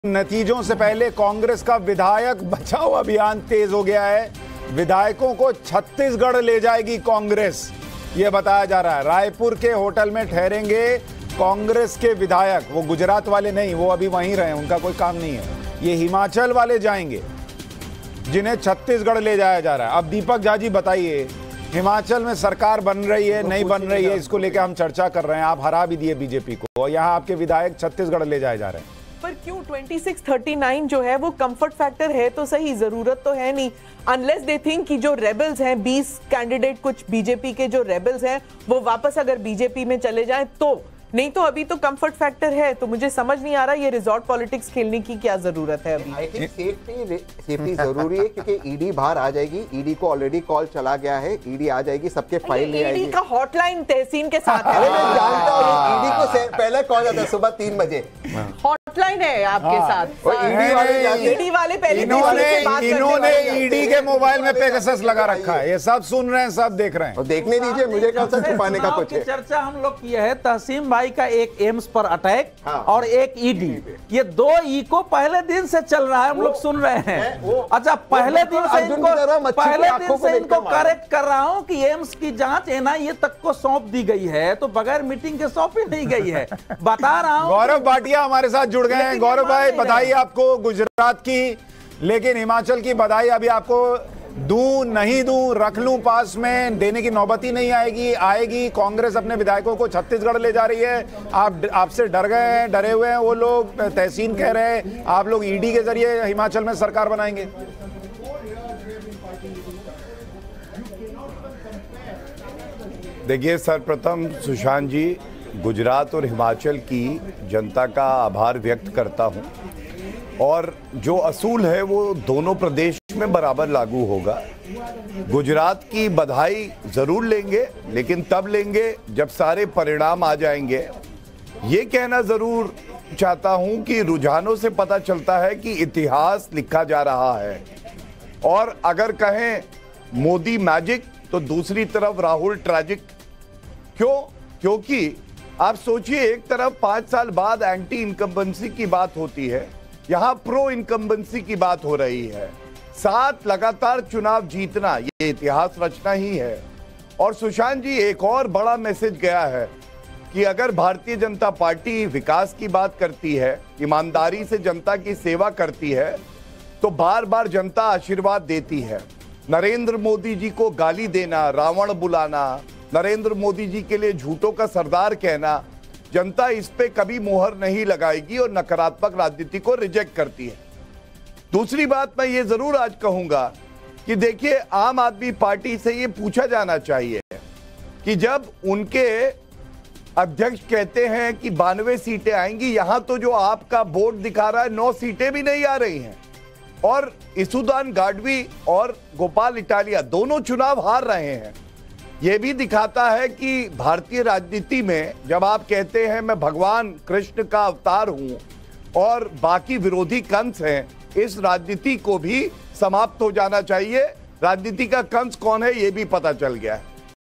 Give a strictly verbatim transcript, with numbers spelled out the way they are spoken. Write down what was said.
नतीजों से पहले कांग्रेस का विधायक बचाओ अभियान तेज हो गया है। विधायकों को छत्तीसगढ़ ले जाएगी कांग्रेस, यह बताया जा रहा है। रायपुर के होटल में ठहरेंगे कांग्रेस के विधायक, वो गुजरात वाले नहीं, वो अभी वहीं रहे, उनका कोई काम नहीं है। ये हिमाचल वाले जाएंगे जिन्हें छत्तीसगढ़ ले जाया जा रहा है। अब दीपक झा जी बताइए, हिमाचल में सरकार बन रही है नहीं बन रही है, इसको लेकर हम चर्चा कर रहे हैं। आप हरा भी दिए बीजेपी को और यहाँ आपके विधायक छत्तीसगढ़ ले जाए जा रहे हैं। पर क्यों छब्बीस उनतालीस जो है वो कंफर्ट फैक्टर है तो सही, जरूरत तो है नहीं, अनलेस दे थिंक कि जो रेबल्स हैं बीस कैंडिडेट कुछ बीजेपी के जो रेबल्स हैं वो वापस अगर बीजेपी में चले जाएं तो, नहीं तो अभी तो कंफर्ट फैक्टर है। तो मुझे समझ नहीं आ रहा ये रिजॉर्ट पॉलिटिक्स खेलने की क्या जरूरत है अभी। आई थिंक सेफ्टी सेफ्टी जरूरी है क्योंकि ईडी बाहर आ जाएगी, ईडी को ऑलरेडी कॉल चला गया है, ईडी आ जाएगी, सबके फाइल ले आएगी। ईडी का हॉटलाइन तहसीन के साथ है। अरे मैं जानता हूं ईडी को पहले कॉल आता सुबह तीन बजे हॉटलाइन है आपके साथ। ईडी वाले ईडी वाले पहले इन्होंने इन्होंने ईडी के मोबाइल में पेगासस लगा रखा है, ये सब सुन रहे हैं, सब देख रहे हैं। देखने दीजिए, मुझे कौन सा छुपाने का कुछ है। चर्चा हम लोग की है तहसीन भाई का एक एम्स पर अटैक हाँ। और एक ईडी, ये दो ई को पहले दिन से चल रहा है, हम लोग सुन रहे हैं। अच्छा, पहले दिन से इनको पहले दिन से इनको करेक्ट कर रहा हूं कि एम्स की जांच एनआईए तक को सौंप दी गई है, तो बगैर मीटिंग के सौंपी नहीं गई है। बता रहा हूं। गौरव भाटिया हमारे साथ जुड़ गए हैं। गौरव भाई, बधाई आपको गुजरात की, लेकिन हिमाचल की बधाई अभी आपको दूं नहीं दूं, रख लूं पास में, देने की नौबत ही नहीं आएगी। आएगी कांग्रेस अपने विधायकों को छत्तीसगढ़ ले जा रही है। आप आपसे डर गए हैं, डरे हुए हैं वो लोग, तहसीन कह रहे हैं आप लोग ईडी के जरिए हिमाचल में सरकार बनाएंगे। देखिए, सर्वप्रथम सुशांत जी, गुजरात और हिमाचल की जनता का आभार व्यक्त करता हूं, और जो असूल है वो दोनों प्रदेश में बराबर लागू होगा। गुजरात की बधाई जरूर लेंगे, लेकिन तब लेंगे जब सारे परिणाम आ जाएंगे। ये कहना जरूर चाहता हूं कि रुझानों से पता चलता है कि इतिहास लिखा जा रहा है, और अगर कहें मोदी मैजिक तो दूसरी तरफ राहुल ट्रैजिक। क्यों? क्योंकि आप सोचिए, एक तरफ पांच साल बाद एंटी इनकम्बेंसी की बात होती है, यहां प्रो इनकम्बेंसी की बात हो रही है। सात लगातार चुनाव जीतना ये इतिहास रचना ही है। और सुशांत जी, एक और बड़ा मैसेज गया है कि अगर भारतीय जनता पार्टी विकास की बात करती है, ईमानदारी से जनता की सेवा करती है, तो बार बार जनता आशीर्वाद देती है। नरेंद्र मोदी जी को गाली देना, रावण बुलाना, नरेंद्र मोदी जी के लिए झूठों का सरदार कहना, जनता इस पे कभी मोहर नहीं लगाएगी और नकारात्मक राजनीति को रिजेक्ट करती है। दूसरी बात मैं ये जरूर आज कहूंगा कि देखिए, आम आदमी पार्टी से ये पूछा जाना चाहिए कि जब उनके अध्यक्ष कहते हैं कि बानवे सीटें आएंगी, यहां तो जो आपका बोर्ड दिखा रहा है नौ सीटें भी नहीं आ रही हैं, और इसुदान गाडवी और गोपाल इटालिया दोनों चुनाव हार रहे हैं। यह भी दिखाता है कि भारतीय राजनीति में जब आप कहते हैं मैं भगवान कृष्ण का अवतार हूं और बाकी विरोधी कंस हैं, इस राजनीति को भी समाप्त हो जाना चाहिए। राजनीति का कंस कौन है ये भी पता चल गया है।